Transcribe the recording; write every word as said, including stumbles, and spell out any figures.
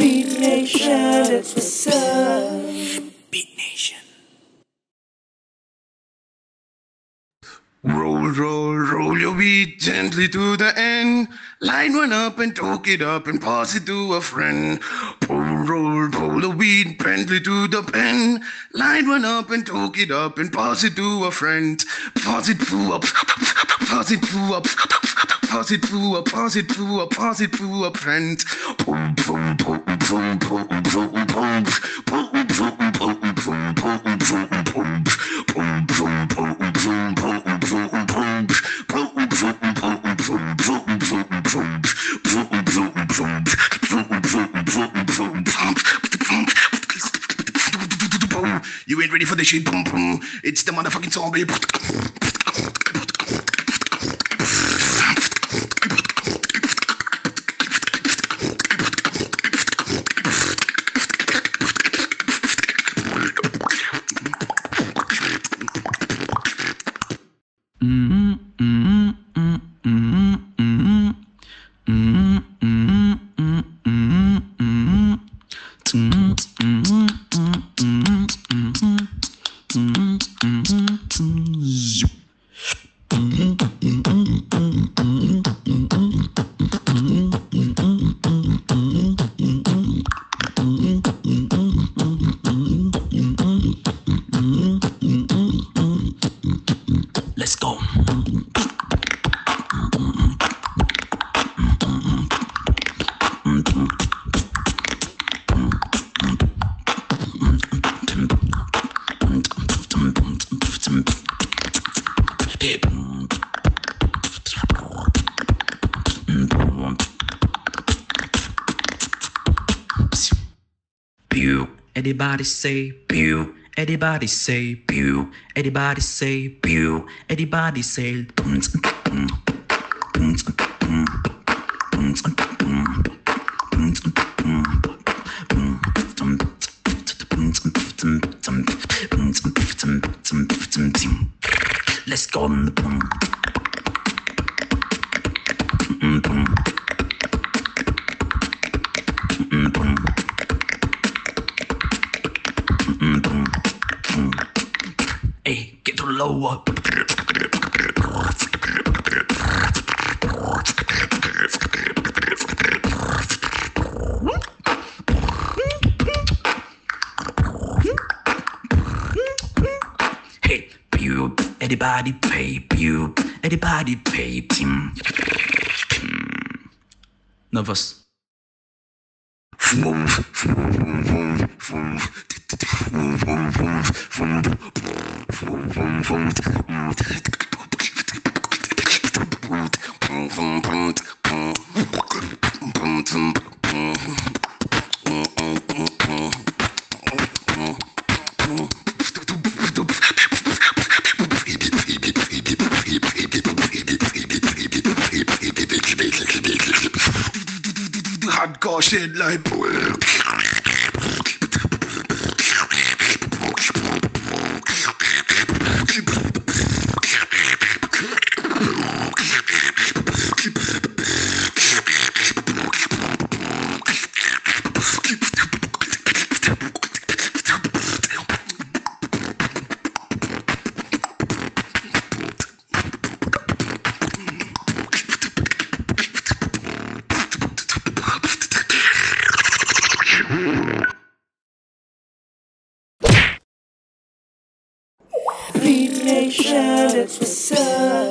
Beat Nation, that's what's up. Beat Nation. Roll, roll, roll your beat gently to the end. Line one up and talk it up and pass it to a friend. Pull, roll, pull the beat gently to the pen. Line one up and talk it up and pass it to a friend. Pass it to a, pass it to a, pass it to a, pass it to a, pass it to a friend. Pull, pull, pull, pull, pull, pull, pull, pull, pull, pull, pull, You ain't ready for this shit, boom boom. It's the motherfucking zombie. Let's go. Pew. Everybody say pew. Everybody say pew. Everybody say pew. Everybody say boom. Let's go on the boom. Hey, get to the lower. Hey, pew, everybody pay, pew, everybody pay, team. Nervous. Hardcore shit like Beat Nation, that's what's up.